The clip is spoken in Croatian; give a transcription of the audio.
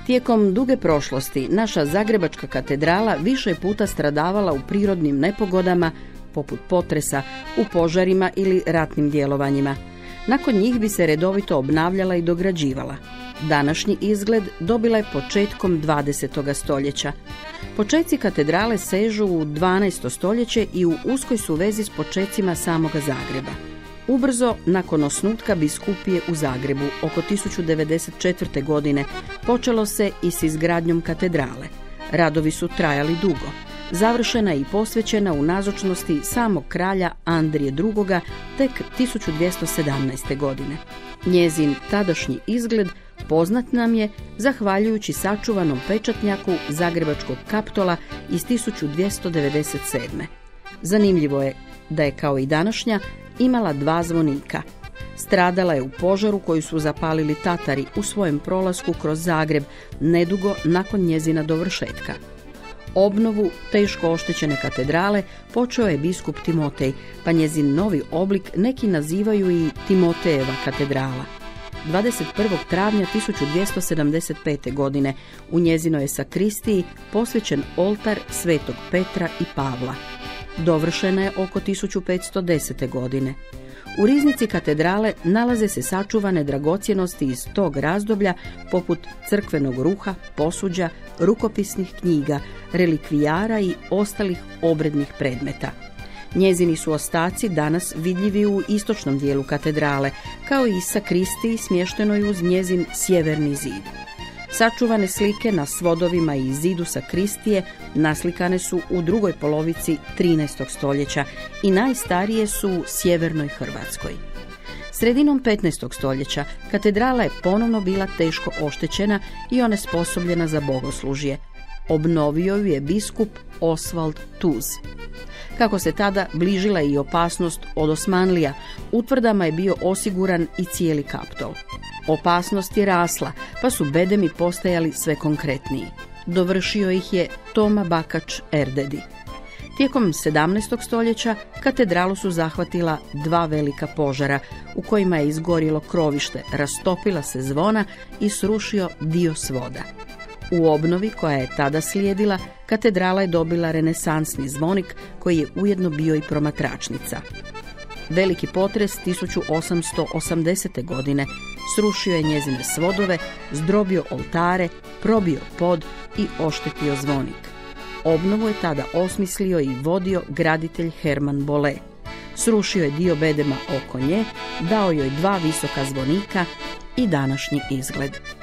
Tijekom duge prošlosti naša zagrebačka katedrala više je puta stradavala u prirodnim nepogodama, poput potresa, u požarima ili ratnim djelovanjima. Nakon njih bi se redovito obnavljala i dograđivala. Današnji izgled dobila je početkom 20. stoljeća. Početci katedrale sežu u 12. stoljeće i u uskoj su vezi s počecima samoga Zagreba. Ubrzo, nakon osnutka biskupije u Zagrebu, oko 1094. godine, počelo se i s izgradnjom katedrale. Radovi su trajali dugo. Završena je i posvećena u nazočnosti samog kralja Andrije II. Tek 1217. godine. Njezin tadašnji izgled poznat nam je zahvaljujući sačuvanom pečatnjaku Zagrebačkog Kaptola iz 1297. Zanimljivo je da je kao i današnja imala 2 zvonika. Stradala je u požaru koji su zapalili Tatari u svojem prolasku kroz Zagreb nedugo nakon njezina dovršetka. Obnovu teško oštećene katedrale počeo je biskup Timotej, pa njezin novi oblik neki nazivaju i Timotejeva katedrala. 21. travnja 1275. godine u njezinoj je sakristiji posvećen oltar Svetog Petra i Pavla. Dovršena je oko 1510. godine. U riznici katedrale nalaze se sačuvane dragocjenosti iz tog razdoblja poput crkvenog ruha, posuđa, rukopisnih knjiga, relikvijara i ostalih obrednih predmeta. Njezini su ostaci danas vidljivi u istočnom dijelu katedrale, kao i sakristiji smještenoj uz njezin sjeverni zid. Sačuvane slike na svodovima i zidu sakristije naslikane su u drugoj polovici 13. stoljeća i najstarije su u sjevernoj Hrvatskoj. Sredinom 15. stoljeća katedrala je ponovno bila teško oštećena i onesposobljena za bogoslužje. Obnovio ju je biskup Osvald Tuz. Kako se tada bližila i opasnost od Osmanlija, utvrdama je bio osiguran i cijeli Kaptol. Opasnost je rasla, pa su bedemi postajali sve konkretniji. Dovršio ih je Toma Bakač Erdedi. Tijekom 17. stoljeća katedralu su zahvatila 2 velika požara, u kojima je izgorilo krovište, rastopila se zvona i srušio dio svoda. U obnovi koja je tada slijedila, katedrala je dobila renesansni zvonik koji je ujedno bio i promatračnica. Veliki potres 1880. godine srušio je njezine svodove, zdrobio oltare, probio pod i oštetio zvonik. Obnovu je tada osmislio i vodio graditelj Herman Bolle. Srušio je dio bedema oko nje, dao joj 2 visoka zvonika i današnji izgled.